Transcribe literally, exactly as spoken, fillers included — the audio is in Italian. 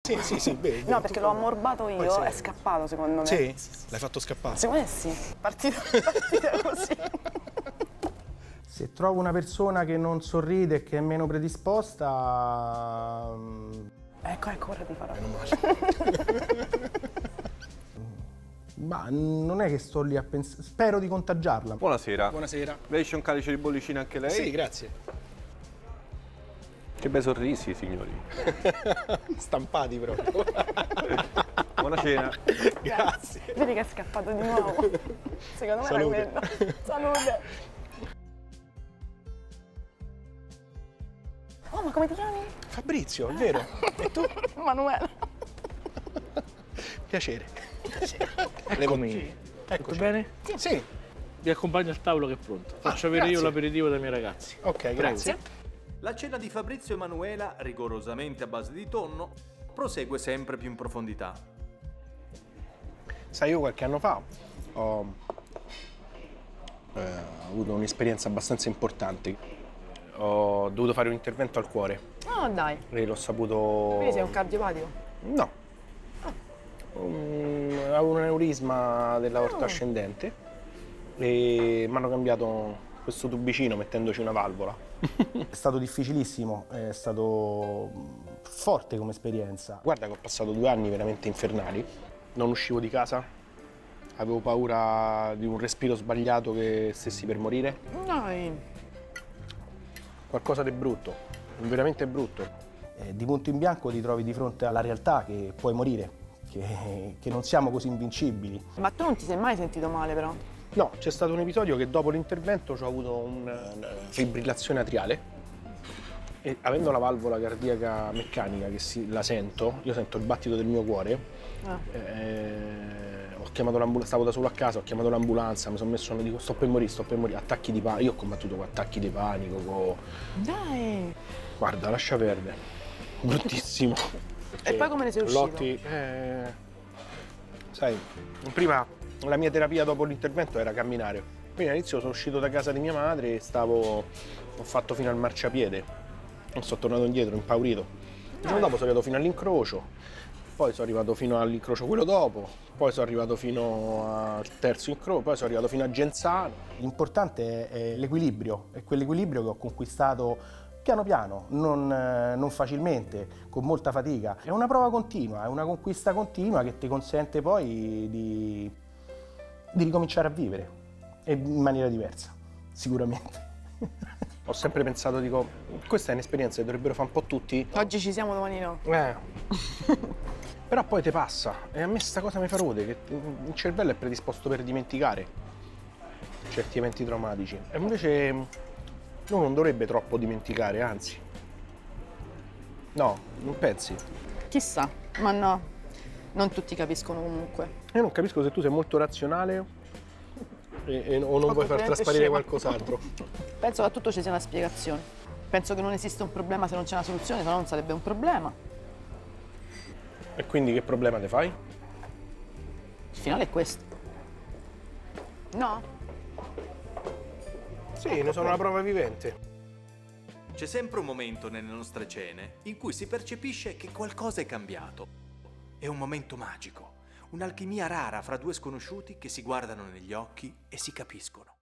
Sì, sì, sì, beh, No, perché l'ho ammorbato io, è scappato secondo me. Sì? L'hai fatto scappare? Secondo me sì. Partita, partita così. Se trovo una persona che non sorride e che è meno predisposta... Ecco, ecco, ora ti farò. Meno male. Ma non è che sto lì a pensare... Spero di contagiarla. Buonasera. Buonasera. Lei c'è un calice di bollicine anche lei? Sì, grazie. Che bei sorrisi, signori. Stampati proprio. Buona cena. Grazie. Vedi che è scappato di nuovo. Secondo me Salute. era quello. Salute. Oh, ma come ti chiami? Fabrizio, è vero? E tu? Manuela. Piacere. Eccomi. Tutto bene? Sì. Vi accompagno al tavolo che è pronto. Faccio avere grazie. io l'aperitivo dai miei ragazzi. Ok, grazie. La cena di Fabrizio e Manuela, rigorosamente a base di tonno, prosegue sempre più in profondità. Sai, io qualche anno fa ho eh, avuto un'esperienza abbastanza importante. Ho dovuto fare un intervento al cuore Oh, dai. e l'ho saputo... Quindi sei un cardiopatico? No. Um, avevo un aneurisma dell'aorta ascendente e mi hanno cambiato questo tubicino mettendoci una valvola. È stato difficilissimo, è stato forte come esperienza. Guarda che ho passato due anni veramente infernali, non uscivo di casa, avevo paura di un respiro sbagliato che stessi per morire. Dai. Qualcosa di brutto, veramente brutto. Eh, di punto in bianco ti trovi di fronte alla realtà che puoi morire, che, che non siamo così invincibili. Ma tu non ti sei mai sentito male però? No, c'è stato un episodio che dopo l'intervento ho avuto una fibrillazione atriale e avendo la valvola cardiaca meccanica che si, la sento, io sento il battito del mio cuore, Ah. eh, ho chiamato l'ambulanza, stavo da solo a casa, ho chiamato l'ambulanza, mi sono messo, dico sto per morire, sto per morire, attacchi di panico, io ho combattuto con attacchi di panico, con... Dai. guarda, lascia perdere, bruttissimo. E poi come ne sei uscito? Lotti, eh, sai, prima la mia terapia dopo l'intervento era camminare. Quindi all'inizio sono uscito da casa di mia madre e stavo, ho fatto fino al marciapiede. Sono tornato indietro, impaurito. Il giorno dopo sono arrivato fino all'incrocio, poi sono arrivato fino all'incrocio quello dopo, poi sono arrivato fino al terzo incrocio, poi sono arrivato fino a Genzano. L'importante è, è l'equilibrio, è quell'equilibrio che ho conquistato piano piano, non, eh, non facilmente, con molta fatica. È una prova continua, è una conquista continua che ti consente poi di, di ricominciare a vivere, e in maniera diversa, sicuramente. Ho sempre pensato, dico, questa è un'esperienza che dovrebbero fare un po' tutti. Oggi ci siamo, domani no. Eh. Però poi te passa e a me sta cosa mi fa rode, che il cervello è predisposto per dimenticare certi eventi traumatici e invece uno non dovrebbe troppo dimenticare, anzi. No, non pensi? Chissà, ma no, non tutti capiscono comunque. Io non capisco se tu sei molto razionale e, e, o non vuoi far completamente trasparire scema. qualcos'altro. Penso che a tutto ci sia una spiegazione. Penso che non esiste un problema se non c'è una soluzione, se no non sarebbe un problema. E quindi che problema te fai? Il finale è questo. No? Sì, ne sono una prova vivente. C'è sempre un momento nelle nostre cene in cui si percepisce che qualcosa è cambiato. È un momento magico, un'alchimia rara fra due sconosciuti che si guardano negli occhi e si capiscono.